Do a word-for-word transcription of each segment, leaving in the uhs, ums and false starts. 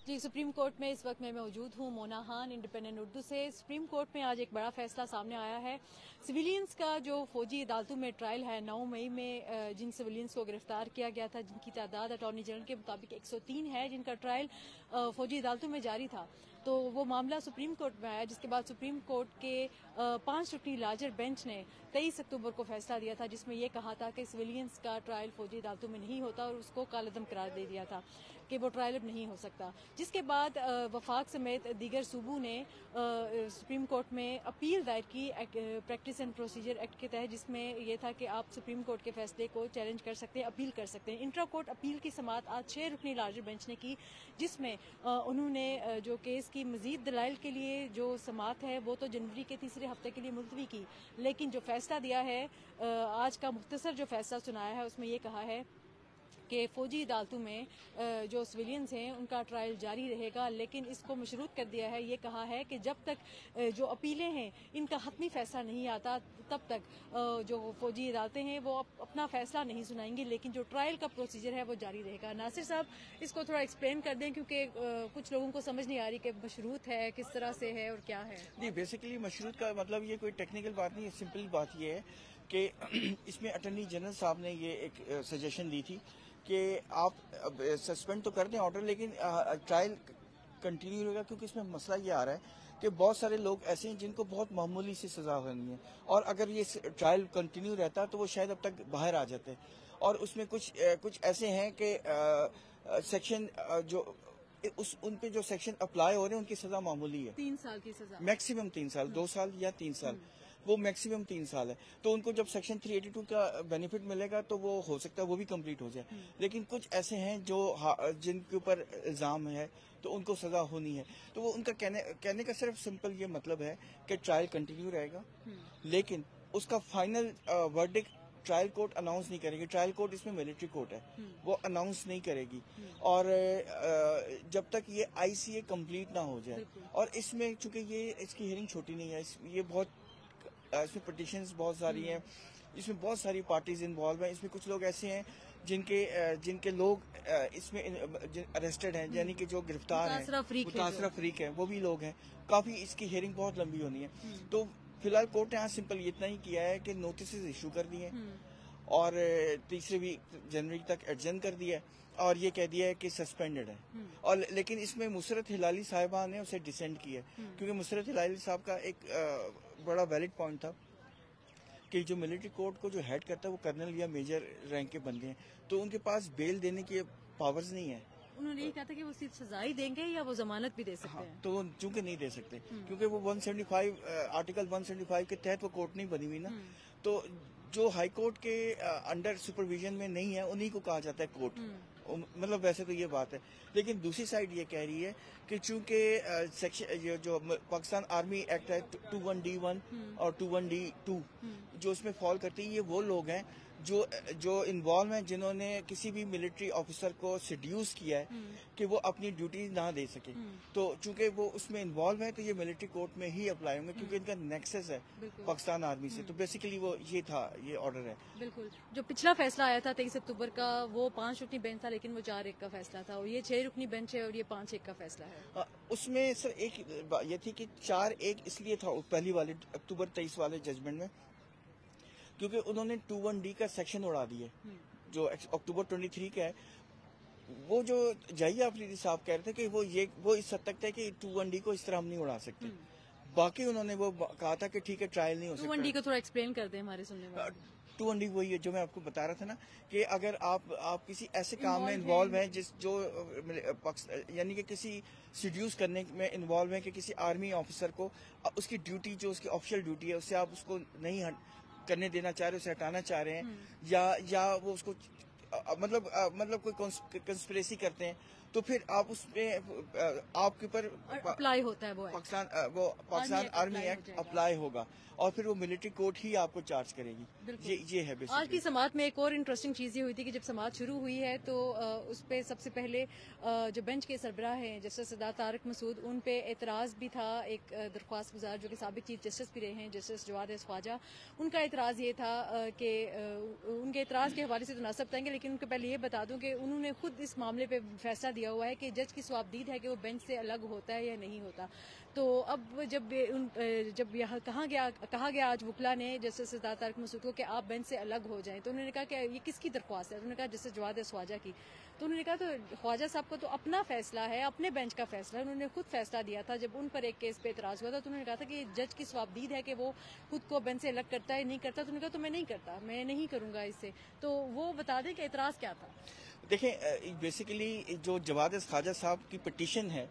جی supreme court میں اس وقت میں موجود ہوں، مونا خان انڈیپینڈنٹ اردو سے۔ سپریم کورٹ میں آج ایک بڑا فیصلہ سامنے آیا ہے۔ سویلینز کا جو فوجی عدالتوں میں ٹرائل ہے، نو مئی میں جن سویلینز کو گرفتار کیا گیا تھا، جن کی تعداد اٹارنی جنرل کے مطابق ایک سو تین ہے، جن کا ٹرائل فوجی عدالتوں میں جاری تھا، تو وہ معاملہ سپریم کورٹ میں آیا، جس کے بعد سپریم کورٹ کے پانچ رکنی لارجر بینچ نے تیئیس اکتوبر کو فیصلہ دیا تھا، جس میں یہ کہا تھا کہ سویلینز کا ٹرائل فوجی عدالتوں میں نہیں ہوتا اور اس کو کالعدم قرار دے دیا تھا کہ وہ ٹرائل اب نہیں ہو سکتا۔ جس کے بعد وفاق سمیت دیگر صوبوں نے سپریم کورٹ میں اپیل دائر کی پریکٹس اینڈ پروسیجر ایکٹ کے تحت، جس میں یہ تھا کہ آپ سپریم کورٹ کے فیصلے کو چیلنج کر سکتے ہیں، اپیل کر سکتے ہیں۔ انٹرا کورٹ اپیل کی سماعت آج چھ رکنی لارجر بینچ نے کی، جس میں انہوں نے جو کیس کی مزید دلائل کے لیے جو سماعت ہے وہ تو جنوری کے تیسرے ہفتے کے لیے ملتوی کی، لیکن جو فیصلہ دیا ہے آج کا مختصر جو فیصلہ سنایا ہے، اس میں یہ کہا ہے کہ فوجی عدالتوں میں جو سویلینز ہیں ان کا ٹرائل جاری رہے گا، لیکن اس کو مشروط کر دیا ہے، یہ کہا ہے کہ جب تک جو اپیلیں ہیں ان کا حتمی فیصلہ نہیں آتا تب تک جو فوجی عدالتیں ہیں وہ اپنا فیصلہ نہیں سنائیں گی، لیکن جو ٹرائل کا پروسیجر ہے وہ جاری رہے گا۔ ناصر صاحب اس کو تھوڑا ایکسپلین کر دیں، کیونکہ کچھ لوگوں کو سمجھ نہیں آ رہی کہ مشروط ہے کس طرح سے ہے اور کیا ہے۔ جی بیسیکلی مشروط کا مطلب یہ کوئی ٹیکنیکل بات نہیں ہے، سمپل بات یہ ہے کہ اس میں اٹارنی جنرل صاحب نے یہ ایک سجیشن دی تھی کہ آپ سسپینڈ تو کر دیں آرڈر، لیکن ٹرائل کنٹینیو رہے گا، کیونکہ اس میں مسئلہ یہ آ رہا ہے کہ بہت سارے لوگ ایسے ہیں جن کو بہت معمولی سی سزا ہونی ہے، اور اگر یہ ٹرائل کنٹینیو رہتا تو وہ شاید اب تک باہر آ جاتے، اور اس میں کچھ کچھ ایسے ہیں کہ سیکشن جو اس ان پہ جو سیکشن اپلائی ہو رہے ہیں ان کی سزا معمولی ہے، تین سال کی سزا، میکسیمم تین سال، دو سال یا تین سال، وہ میکسیمم تین سال ہے۔ تو ان کو جب سیکشن تھری ایٹی ٹو کا بینیفٹ ملے گا تو وہ ہو سکتا ہے وہ بھی کمپلیٹ ہو جائے، لیکن کچھ ایسے ہیں جو جن کے اوپر الزام ہے تو ان کو سزا ہونی ہے، تو وہ ان کا کہنے کہنے کا صرف سمپل یہ مطلب ہے کہ ٹرائل کنٹینیو رہے گا، لیکن اس کا final verdict trial court announce نہیں کرے گی۔ ٹرائل کورٹ اس میں ملٹری کورٹ ہے، وہ اناؤنس نہیں کرے گی، اور جب تک یہ آئی سی اے کمپلیٹ نہ ہو جائے، اور اس میں چونکہ یہ اس کی ہیئرنگ چھوٹی نہیں ہے، یہ بہت اس میں پٹیشنز بہت ساری ہیں، اس میں بہت ساری پارٹیز انوالو ہیں، اس میں کچھ لوگ ایسے ہیں جن کے جن کے لوگ اس میں اریسٹڈ ہیں، یعنی کہ جو گرفتار ہیں، متاثرہ فریق ہیں، وہ بھی لوگ ہیں، کافی اس کی ہیئرنگ بہت لمبی ہونی ہے۔ تو فی الحال کورٹ نے یہاں سمپل اتنا ہی کیا ہے کہ نوٹسز ایشو کر دیے اور تیسرے ویک جنوری تک ایڈجن کر دیا ہے، اور یہ کہہ دیا ہے کہ سسپینڈڈ ہے، اور لیکن اس میں مسرت ہلالی صاحبہ نے اسے ڈسینڈ کیا ہے، کیونکہ مسرت ہلالی صاحب کا ایک بڑا ویلڈ پوائنٹ تھا کہ جو ملٹری کورٹ کو جو ہیڈ کرتا ہے وہ کرنل یا میجر رینک کے بندے ہیں، تو ان کے پاس بیل دینے کی پاورز نہیں ہے۔ انہوں نے یہ کہا تھا کہ وہ صرف سزا ہی دیں گے یا وہ ضمانت بھی دے سکتے ہیں، تو وہ چونکہ نہیں دے سکتے، کیونکہ وہ one seventy five article one seventy five کے تحت وہ کورٹ نہیں بنی ہوئی نا، تو جو ہائی کورٹ کے انڈر سپرویژن میں نہیں ہے انہی کو کہا جاتا ہے کورٹ، مطلب ویسے تو یہ بات ہے۔ لیکن دوسری سائڈ یہ کہہ رہی ہے کہ چونکہ سیکشن جو پاکستان آرمی ایکٹ ہے ٹو ون ڈی ون اور ٹو ون ڈی ٹو جو اس میں فال کرتی ہے، یہ وہ لوگ ہیں جو جو انوالو ہیں جنہوں نے کسی بھی ملٹری آفیسر کو سیڈیوس کیا ہے کہ وہ اپنی ڈیوٹی نہ دے سکے، تو چونکہ وہ اس میں انوالو ہیں تو یہ ملٹری کورٹ میں ہی اپلائی ہوں گے، کیونکہ ان کا نیکسس ہے پاکستان آرمی سے، تو بیسیکلی وہ یہ تھا، یہ آرڈر ہے۔ بالکل، جو پچھلا فیصلہ آیا تھا تیئیس اکتوبر کا وہ پانچ رکنی بینچ تھا، لیکن وہ چار ایک کا فیصلہ تھا، اور یہ چھ رکنی بینچ ہے اور یہ پانچ ایک کا فیصلہ ہے۔ اس میں سر ایک یہ تھی کہ چار ایک اس لیے تھا پہلی والے اکتوبر تیئیس والے ججمنٹ میں، کیونکہ انہوں نے ٹو ون ڈی کا سیکشن اڑا دیا جو اکتوبر ٹوئنٹی تھری کا ہے، وہ جو جائیہ آفریدی صاحب کہہ رہے تھے کہ وہ یہ وہ اس حد تک ہے کہ ٹو ون ڈی کو اس طرح ہم نہیں اڑا سکتے، باقی انہوں نے وہ کہا تھا کہ ٹھیک ہے ٹرائل نہیں ہو سکتا۔ ٹو ون ڈی کو تھوڑا ایکسپلین کر دیں ہمارے سننے والے۔ ٹو ون ڈی وہی ہے جو میں آپ کو بتا رہا تھا نا، کہ اگر آپ آپ کسی ایسے کام میں انوالو ہیں جس جو یعنی کہ کسی سیڈیوس کرنے میں انوالو ہیں کہ کسی آرمی آفیسر کو اس کی ڈیوٹی جو اس کی آفیشیل ڈیوٹی ہے اس سے آپ اس کو نہیں کرنے دینا چاہ رہے، اسے ہٹانا چاہ رہے ہیں، یا یا وہ اس کو مطلب مطلب کوئی کنسپریسی کرتے ہیں، تو پھر آپ اس میں آپ کے اوپر اپلائی ہوتا ہے وہ پاکستان وہ پاکستان آرمی ایکٹ اپلائی ہوگا، اور پھر وہ ملٹری کورٹ ہی آپ کو چارج کرے گی۔ یہ یہ ہے آج کی سماعت میں ایک اور انٹرسٹنگ چیز یہ ہوئی تھی کہ جب سماعت شروع ہوئی ہے تو اس پہ سب سے پہلے جو بینچ کے سربراہ ہیں جسٹس سردار طارق مسعود، ان پہ اعتراض بھی تھا، ایک درخواست گزار جو کہ سابق چیف جسٹس بھی رہے ہیں جسٹس جواد خواجہ، ان کا اعتراض یہ تھا کہ ان کے اعتراض کے حوالے سے تو نہ سب بتائیں گے، لیکن لیکن ان کو پہلے یہ بتا دوں کہ انہوں نے خود اس معاملے پہ فیصلہ دیا ہوا ہے کہ جج کی صوابدید ہے کہ وہ بینچ سے الگ ہوتا ہے یا نہیں ہوتا. تو اب جب ان جب یہاں کہا گیا کہا گیا آج وکلا نے جسٹس سردار طارق مسعود کو کہ آپ بینچ سے الگ ہو جائیں, تو انہوں نے کہا کہ یہ کس کی درخواست ہے؟ انہوں نے کہا جسٹس جواد خواجہ کی. تو انہوں نے کہا تو خواجہ صاحب کو تو اپنا فیصلہ ہے, اپنے بینچ کا فیصلہ ہے, انہوں نے خود فیصلہ دیا تھا. جب ان پر ایک کیس پہ اعتراض ہوا تھا تو انہوں نے کہا تھا کہ جج کی صوابدید ہے کہ وہ خود کو بینچ سے الگ کرتا ہے نہیں کرتا. تو انہوں نے کہا تو میں نہیں کرتا, میں نہیں کروں گا اس سے. تو وہ بتا دیں کہ اعتراض کیا تھا. دیکھیں بیسیکلی جو جواد خواجہ صاحب کی پٹیشن ہے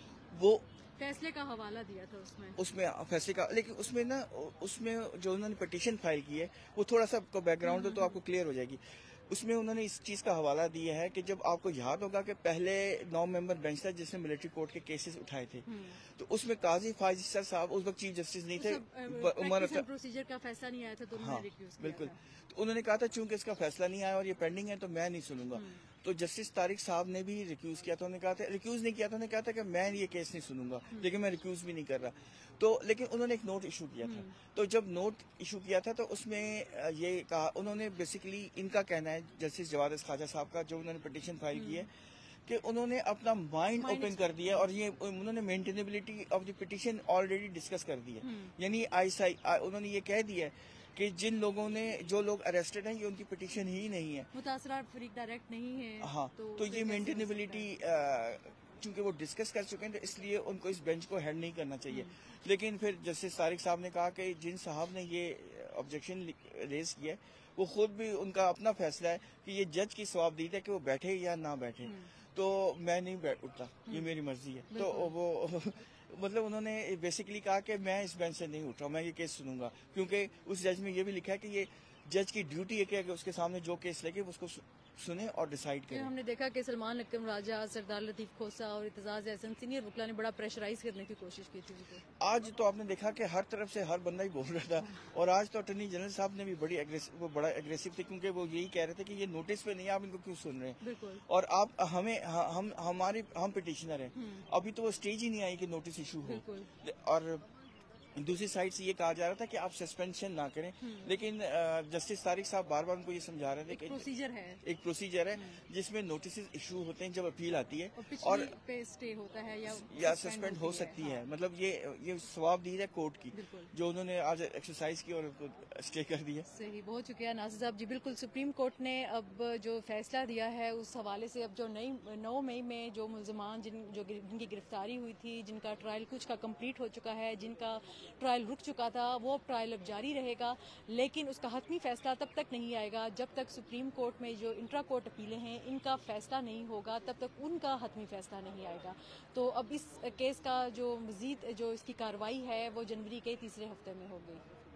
وہ فیصلے کا حوالہ دیا تھا اس میں اس میں فیصلے کا, لیکن اس میں نا اس میں جو انہوں نے پٹیشن فائل کی ہے وہ تھوڑا سا بیک گراؤنڈ تو آپ کو کلیئر ہو جائے گی. اس میں انہوں نے اس چیز کا حوالہ دیا ہے کہ جب آپ کو یاد ہوگا کہ پہلے نو ممبر بینچ تھا جس نے ملٹری کورٹ کے کیسز اٹھائے تھے, تو اس میں قاضی فائز سر صاحب اس وقت چیف جسٹس نہیں تھے, عمر پروسیجر کا فیصلہ نہیں آیا تھا تو انہوں نے ریکیوز کیا بالکل. تو انہوں نے کہا تھا چونکہ اس کا فیصلہ نہیں آیا اور یہ پینڈنگ ہے تو میں نہیں سنوں گا. تو جسٹس طارق صاحب نے بھی ریکیوز کیا تھا, انہوں نے کہا تھا ریکیوز نہیں کیا تھا, انہوں نے کہا تھا کہ میں یہ کیس نہیں سنوں گا, لیکن میں ریکیوز بھی نہیں کر رہا. تو لیکن انہوں نے ایک نوٹ ایشو کیا تھا. تو جب نوٹ ایشو کیا تھا تو اس میں یہ کہا, انہوں نے بیسیکلی ان کا کہنا ہے جسٹس جواد خواجہ صاحب کا جو انہوں نے پٹیشن فائل کی ہے کہ انہوں نے اپنا مائنڈ اوپن کر دیا اور یہ انہوں نے maintainability of the petition already discuss کر دی ہے. یعنی انہوں نے یہ کہہ دیا ہے کہ جن لوگوں نے جو لوگ اریسٹڈ ہیں یہ ان کی پٹیشن ہی نہیں ہے, متاثرہ فریق ڈائریکٹ نہیں ہے. ہاں, تو یہ مینٹینیبلٹی چونکہ وہ ڈسکس کر چکے ہیں تو اس لیے ان کو اس بینچ کو ہینڈ نہیں کرنا چاہیے. لیکن پھر جسٹس طارق صاحب نے کہا کہ جن صاحب نے یہ آبجیکشن ریز کیا ہے وہ خود بھی ان کا اپنا فیصلہ ہے کہ یہ جج کی صوابدید ہے کہ وہ بیٹھے یا نہ بیٹھے, تو میں نہیں بیٹھ اٹھتا, یہ میری مرضی ہے. تو وہ مطلب انہوں نے بیسیکلی کہا کہ میں اس بینچ سے نہیں اٹھ رہا, میں یہ کیس سنوں گا, کیونکہ اس جج میں یہ بھی لکھا ہے کہ یہ جج کی ڈیوٹی ہے کہ اس کے سامنے جو کیس لگے اس کو سنے اور ڈیسائیڈ کرے. ہم نے دیکھا کہ سلمان اکرم راجہ, سردار لطیف کھوسہ اور اعتزاز احسن سینئر وکلا نے بڑا پریشرائز کرنے کی کوشش کی تھی. آج تو آپ نے دیکھا کہ ہر طرف سے ہر بندہ ہی بول رہا تھا, اور آج تو اٹارنی جنرل صاحب نے بھی بڑی وہ بڑا ایگریسو تھے, کیونکہ وہ یہی کہہ رہے تھے کہ یہ نوٹس پہ نہیں, آپ ان کو کیوں سن رہے ہیں. بالکل. اور آپ ہمیں ہم ہماری ہم پٹیشنر ہیں, ابھی تو وہ اسٹیج ہی نہیں آئی کہ نوٹس ایشو ہو. اور دوسری سائڈ سے یہ کہا جا رہا تھا کہ آپ سسپینشن نہ کریں, لیکن جسٹس طارق صاحب بار بار ان کو یہ سمجھا رہے تھے کہ پروسیجر ہے ایک پروسیجر ہے جس میں نوٹسز ایشو ہوتے ہیں جب اپیل آتی ہے اور پہ اسٹے ہوتا ہے یا سسپینڈ ہو سکتی ہے. مطلب یہ یہ ثوابدید ہے کورٹ کی جو انہوں نے آج ایکسرسائز کی اور اسٹے کر دیا. صحیح, بہت شکریہ ناصر صاحب. جی بالکل, سپریم کورٹ نے اب جو فیصلہ دیا ہے اس حوالے سے اب جو نئی نو مئی میں جو ملزمان جن جو جن کی گرفتاری ہوئی تھی, جن کا ٹرائل کچھ کا کمپلیٹ ہو چکا ہے, جن کا ٹرائل رک چکا تھا, وہ ٹرائل اب جاری رہے گا, لیکن اس کا حتمی فیصلہ تب تک نہیں آئے گا جب تک سپریم کورٹ میں جو انٹرا کورٹ اپیلیں ہیں ان کا فیصلہ نہیں ہوگا, تب تک ان کا حتمی فیصلہ نہیں آئے گا. تو اب اس کیس کا جو مزید جو اس کی کارروائی ہے وہ جنوری کے تیسرے ہفتے میں ہوگی.